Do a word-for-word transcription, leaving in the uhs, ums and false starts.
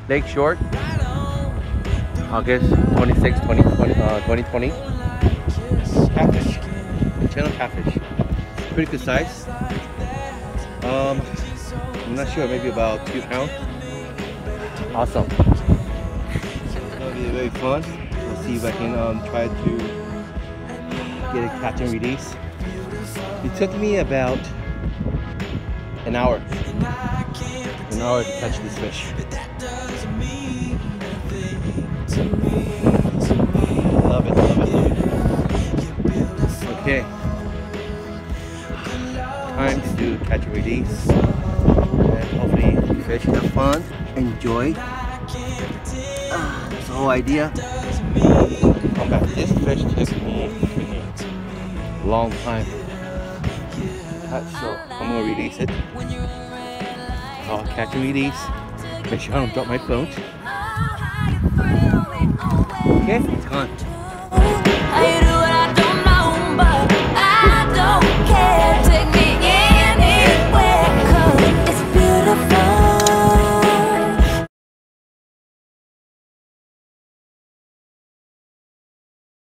Lake Shore, August twenty-sixth, twenty twenty, uh, twenty twenty. Catfish, channel catfish, pretty good size. Um, I'm not sure, maybe about two pounds. Awesome. It'll be very fun. We'll see if I can um, try to get a catch and release. It took me about an hour, an hour to catch this fish. Love it, love it, love it. Okay, time to do catch and release, and hopefully the fish have fun, enjoy. Ah, that's the whole idea. Come back. This fish took me a long time. So I'm gonna release it. I'll catch and release. Make sure I don't drop my phone. Okay, it's gone.